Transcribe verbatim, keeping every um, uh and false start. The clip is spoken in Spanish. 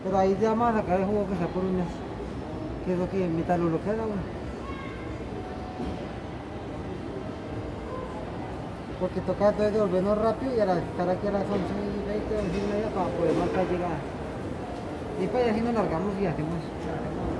Pero ahí ya vamos a sacar el jugo que sea por uñas, que es lo que metalurgia, güey. Porque toca entonces devolvernos rápido y a la, estar aquí a las once y veinte, once y media para poder marcar llegada. Y para allá si nos largamos y hacemos.